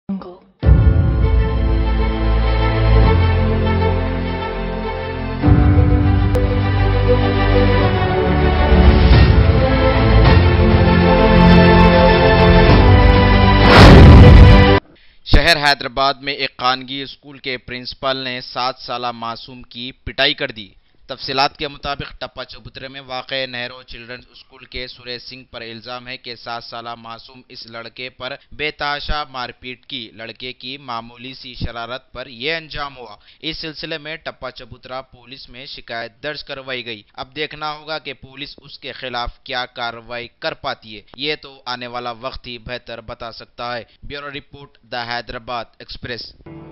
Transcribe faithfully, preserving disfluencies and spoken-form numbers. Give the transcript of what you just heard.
jungle शहर हैदराबाद में एक खानगी स्कूल के प्रिंसिपल ने सात साला मासूम की पिटाई कर दी। तफसीलात के मुताबिक टप्पा चबूतरे में वाक़े नेहरू चिल्ड्रन स्कूल के सुरेश सिंह पर इल्ज़ाम है कि सात साला मासूम इस लड़के पर बेतहाशा मारपीट की। लड़के की मामूली सी शरारत पर यह अंजाम हुआ। इस सिलसिले में टप्पा चबूतरा पुलिस में शिकायत दर्ज करवाई गई। अब देखना होगा कि पुलिस उसके खिलाफ क्या कार्रवाई कर पाती है। ये तो आने वाला वक्त ही बेहतर बता सकता है। Bureau report, the Hyderabad express.